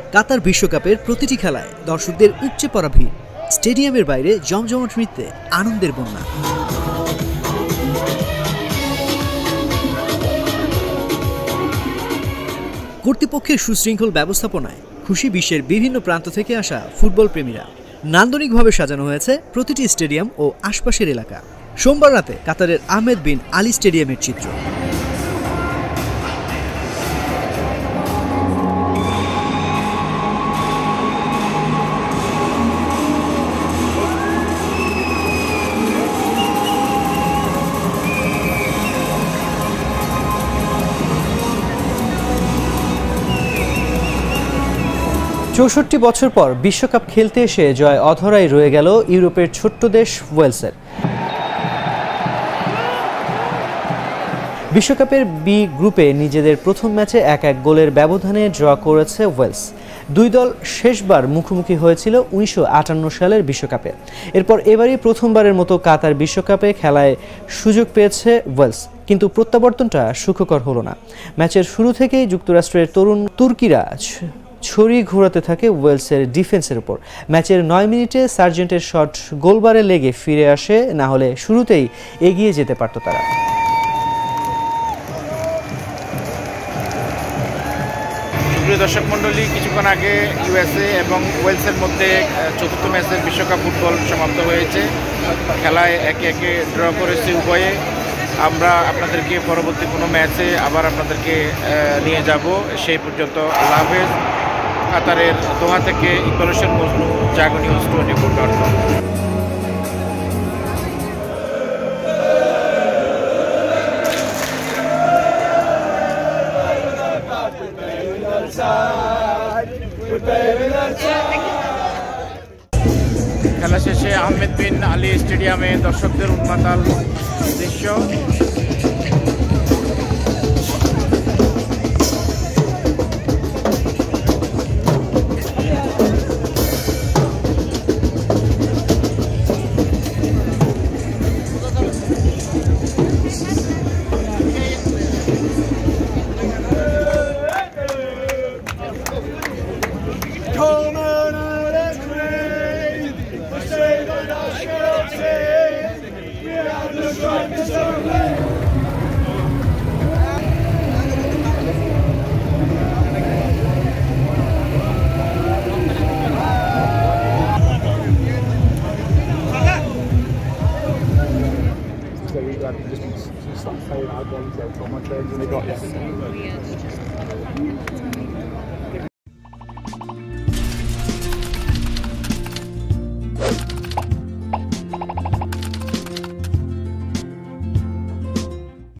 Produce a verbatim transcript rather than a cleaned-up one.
কাতার বিশ্বকাপের প্রতিটি খেলায় দর্শকদের উপচে পড়া ভিড়, স্টেডিয়ামের বাইরে জমজমাট নৃত্যে আনন্দের বন্যা। কর্তৃপক্ষের সুশৃঙ্খল ব্যবস্থাপনায় খুশি বিশ্বের বিভিন্ন প্রান্ত থেকে আসা ফুটবল প্রেমীরা। নান্দনিকভাবে সাজানো হয়েছে প্রতিটি স্টেডিয়াম ও আশপাশের এলাকা। সোমবার রাতে কাতারের আহমেদ বিন আলী স্টেডিয়ামের চিত্র। চৌষট্টি বছর পর বিশ্বকাপ খেলতে এসে জয় অধরাই রয়ে গেল ইউরোপের ছোট্ট দেশ ওয়েলসের। বিশ্বকাপের বি গ্রুপে নিজেদের প্রথম ম্যাচে এক এক গোলের ব্যবধানে ড্র করেছে ওয়েলস। দুই দল শেষবার মুখোমুখি হয়েছিল উনিশশো আটান্ন সালের বিশ্বকাপে। এরপর এবারই প্রথমবারের মতো কাতার বিশ্বকাপে খেলায় সুযোগ পেয়েছে ওয়েলস, কিন্তু প্রত্যাবর্তনটা সুখকর হলো না। ম্যাচের শুরু থেকেই যুক্তরাষ্ট্রের তরুণ তুর্কিরা ছড়ি ঘোরাতে থাকে ওয়েলসের ডিফেন্সের উপর। ম্যাচের নয় মিনিটে সার্জেন্টের শট গোলবারে লেগে ফিরে আসে, না হলে শুরুতেই এগিয়ে যেতে পারত তারা। প্রিয় দর্শক মণ্ডলী, কিছুক্ষণ আগে ইউএসএ এবং ওয়েলসের মধ্যে চতুর্থ ম্যাচের বিশ্বকাপ ফুটবল সমাপ্ত হয়েছে। খেলায় একে একে ড্র করেছে উভয়ে। আমরা আপনাদেরকে পরবর্তী কোনো ম্যাচে আবার আপনাদেরকে নিয়ে যাব। সেই পর্যন্ত আল্লাহ হাফেজ। কাতারের দোহা থেকে Iqbal Hossain Majnu, Jago news twenty four dot com. খেলা শেষে আহমেদ বিন আলী স্টেডিয়ামে দর্শকদের উন্মাতাল দৃশ্য।